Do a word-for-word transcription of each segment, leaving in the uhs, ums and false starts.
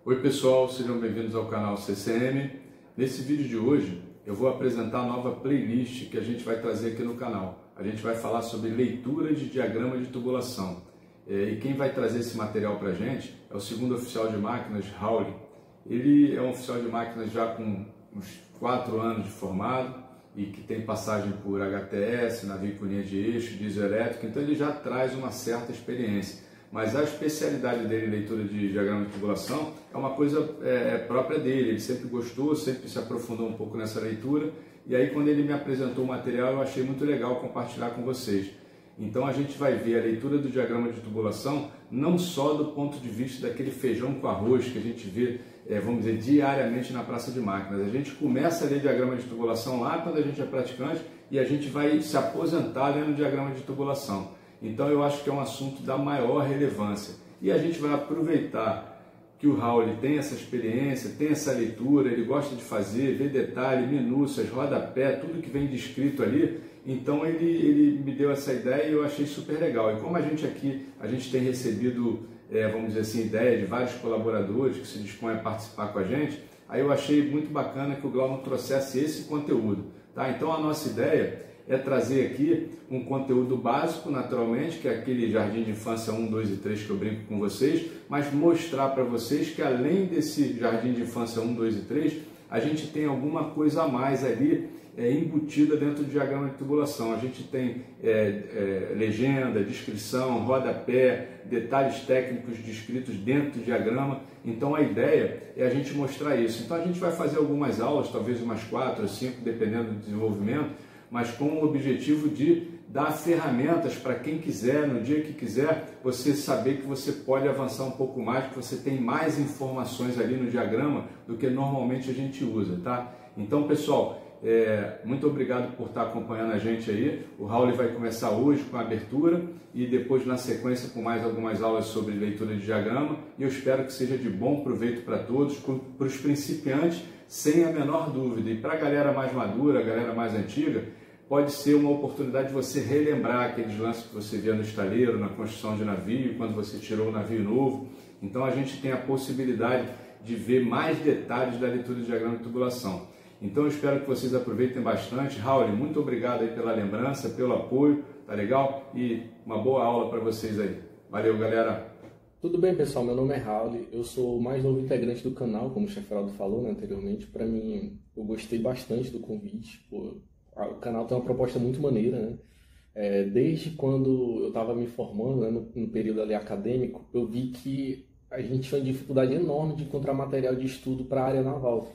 Oi pessoal, sejam bem-vindos ao canal C C M. Nesse vídeo de hoje eu vou apresentar a nova playlist que a gente vai trazer aqui no canal. A gente vai falar sobre leitura de diagrama de tubulação. E quem vai trazer esse material para a gente é o segundo oficial de máquinas, Raul. Ele é um oficial de máquinas já com uns quatro anos de formado e que tem passagem por H T S, navio com linha de eixo, diesel elétrico, então ele já traz uma certa experiência. Mas a especialidade dele em leitura de diagrama de tubulação é uma coisa é, própria dele, ele sempre gostou, sempre se aprofundou um pouco nessa leitura, e aí quando ele me apresentou o material eu achei muito legal compartilhar com vocês. Então a gente vai ver a leitura do diagrama de tubulação não só do ponto de vista daquele feijão com arroz que a gente vê, é, vamos dizer, diariamente na praça de máquinas. A gente começa a ler diagrama de tubulação lá quando a gente é praticante e a gente vai se aposentar lendo diagrama de tubulação. Então eu acho que é um assunto da maior relevância. E a gente vai aproveitar que o Raul tem essa experiência, tem essa leitura, ele gosta de fazer, ver detalhe, minúcias, rodapé, tudo que vem descrito ali. Então ele, ele me deu essa ideia e eu achei super legal. E como a gente aqui, a gente tem recebido, é, vamos dizer assim, ideia de vários colaboradores que se dispõem a participar com a gente, aí eu achei muito bacana que o Glauco trouxesse esse conteúdo. Tá? Então a nossa ideia é trazer aqui um conteúdo básico, naturalmente, que é aquele Jardim de Infância um, dois e três que eu brinco com vocês, mas mostrar para vocês que além desse Jardim de Infância um, dois e três, a gente tem alguma coisa a mais ali é, embutida dentro do diagrama de tubulação. A gente tem é, é, legenda, descrição, rodapé, detalhes técnicos descritos dentro do diagrama. Então a ideia é a gente mostrar isso. Então a gente vai fazer algumas aulas, talvez umas quatro ou cinco, dependendo do desenvolvimento, mas com o objetivo de dar ferramentas para quem quiser, no dia que quiser, você saber que você pode avançar um pouco mais, que você tem mais informações ali no diagrama do que normalmente a gente usa, tá? Então, pessoal, é, muito obrigado por estar acompanhando a gente aí. O Raul vai começar hoje com a abertura e depois, na sequência, com mais algumas aulas sobre leitura de diagrama. E eu espero que seja de bom proveito para todos, para os principiantes, sem a menor dúvida. E para a galera mais madura, a galera mais antiga, pode ser uma oportunidade de você relembrar aqueles lances que você via no estaleiro, na construção de navio, quando você tirou um navio novo. Então a gente tem a possibilidade de ver mais detalhes da leitura do diagrama de tubulação. Então eu espero que vocês aproveitem bastante. Raul, muito obrigado aí pela lembrança, pelo apoio, tá legal? E uma boa aula para vocês aí. Valeu, galera! Tudo bem, pessoal? Meu nome é Raul, eu sou o mais novo integrante do canal, como o Cheferaldo falou, né, anteriormente. Para mim, eu gostei bastante do convite. Pô, o canal tem uma proposta muito maneira, né? É, desde quando eu estava me formando, né, no, no período ali acadêmico, eu vi que a gente tinha uma dificuldade enorme de encontrar material de estudo para a área naval.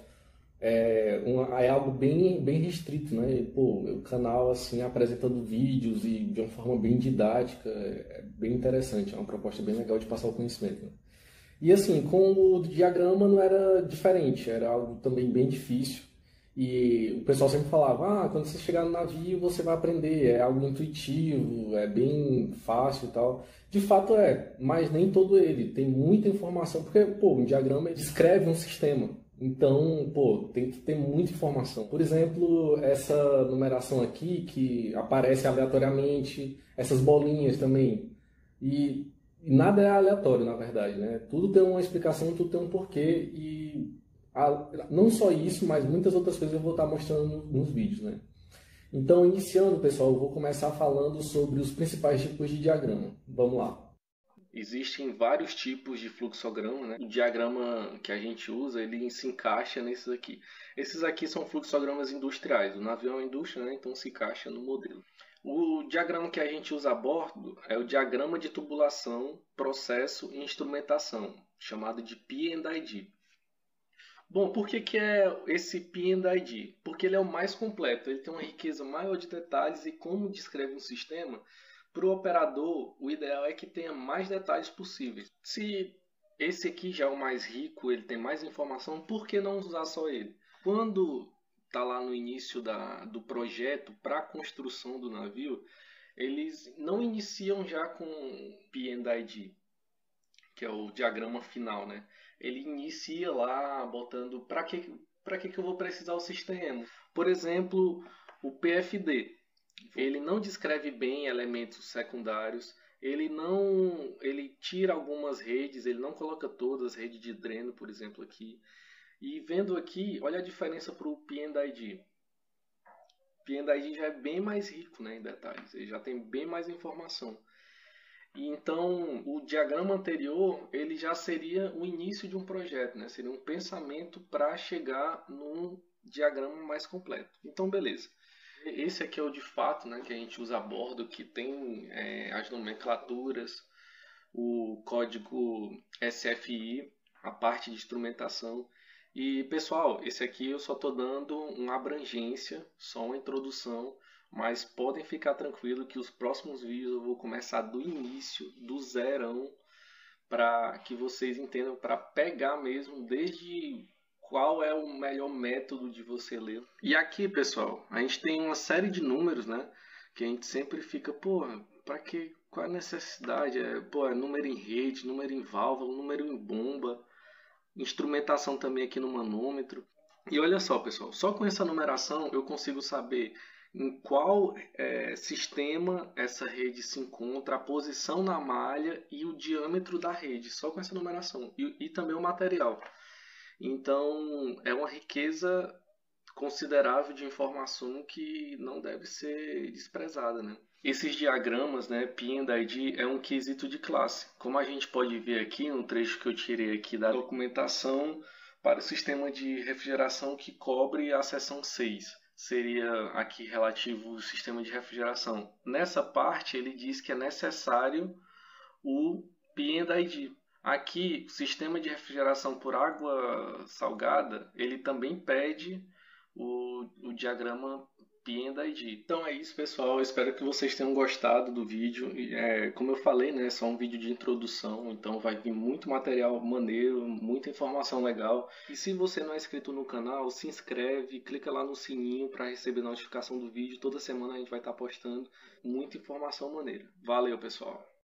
É, uma, é algo bem, bem restrito, né? Pô, o canal assim apresentando vídeos e de uma forma bem didática, é bem interessante, é uma proposta bem legal de passar o conhecimento, né? E assim, com o diagrama não era diferente, era algo também bem difícil. E o pessoal sempre falava, ah, quando você chegar no navio você vai aprender, é algo intuitivo, é bem fácil e tal. De fato é, mas nem todo ele, tem muita informação, porque pô, um diagrama descreve um sistema. Então, pô, tem que ter muita informação. Por exemplo, essa numeração aqui que aparece aleatoriamente, essas bolinhas também. E, e nada é aleatório, na verdade, né? Tudo tem uma explicação, tudo tem um porquê e não só isso, mas muitas outras coisas eu vou estar mostrando nos vídeos, né? Então, iniciando, pessoal, eu vou começar falando sobre os principais tipos de diagrama. Vamos lá. Existem vários tipos de fluxograma, né? O diagrama que a gente usa, ele se encaixa nesses aqui. Esses aqui são fluxogramas industriais. O navio é uma indústria, né? Então se encaixa no modelo. O diagrama que a gente usa a bordo é o diagrama de tubulação, processo e instrumentação, chamado de P and I D. Bom, por que, que é esse P and I D? Porque ele é o mais completo, ele tem uma riqueza maior de detalhes e como descreve um sistema, para o operador o ideal é que tenha mais detalhes possíveis. Se esse aqui já é o mais rico, ele tem mais informação, por que não usar só ele? Quando está lá no início da, do projeto para a construção do navio, eles não iniciam já com P and I D, que é o diagrama final, né? Ele inicia lá botando para que, para que, que eu vou precisar o sistema. Por exemplo, o P F D. Ele não descreve bem elementos secundários, ele não, ele tira algumas redes, ele não coloca todas, rede de dreno, por exemplo, aqui. E vendo aqui, olha a diferença para o P and I D. P and I D já é bem mais rico, né, em detalhes, ele já tem bem mais informação. E então, o diagrama anterior, ele já seria o início de um projeto, né? Seria um pensamento para chegar num diagrama mais completo. Então, beleza. Esse aqui é o de fato, né, que a gente usa a bordo, que tem é, as nomenclaturas, o código S F I, a parte de instrumentação. E pessoal, esse aqui eu só estou dando uma abrangência, só uma introdução, mas podem ficar tranquilos que os próximos vídeos eu vou começar do início, do zerão, para que vocês entendam, para pegar mesmo desde qual é o melhor método de você ler. E aqui, pessoal, a gente tem uma série de números, né, que a gente sempre fica, porra, para que, qual é a necessidade? É, pô, é número em rede, número em válvula, número em bomba, instrumentação também aqui no manômetro. E olha só, pessoal, só com essa numeração eu consigo saber em qual é, sistema essa rede se encontra, a posição na malha e o diâmetro da rede, só com essa numeração. E, e também o material. Então, é uma riqueza considerável de informação que não deve ser desprezada, né? Esses diagramas, né, P and I D, é um quesito de classe. Como a gente pode ver aqui, no trecho que eu tirei aqui da documentação para o sistema de refrigeração que cobre a seção seis. Seria aqui relativo ao sistema de refrigeração. Nessa parte, ele diz que é necessário o P and I D. Aqui, o sistema de refrigeração por água salgada, ele também pede o, o diagrama P and I D. Então é isso, pessoal. Eu espero que vocês tenham gostado do vídeo. É, como eu falei, né, é só um vídeo de introdução, então vai vir muito material maneiro, muita informação legal. E se você não é inscrito no canal, se inscreve, clica lá no sininho para receber notificação do vídeo. Toda semana a gente vai estar postando muita informação maneira. Valeu, pessoal!